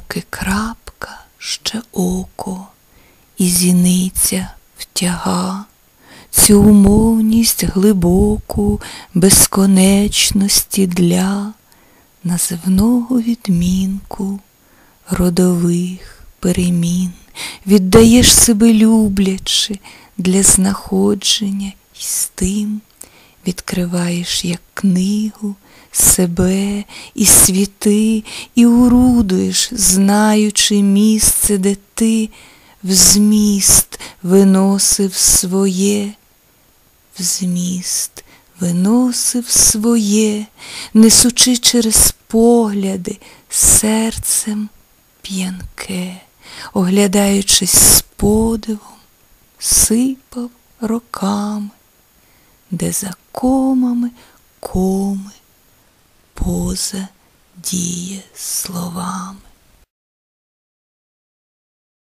Поки крапка ще око і зіниця втяга цю умовність глибоку безконечності для називного відмінку родових перемін. Віддаєш себе люблячи для знаходження, і з тим відкриваєш як книгу себе і світи, і орудуєш, знаючи місце, де ти в зміст виносив своє, в зміст виносив своє, несучи через погляди серцем п'янке, оглядаючись з подивом, сипав роками, де за комами коми, поза діє словами.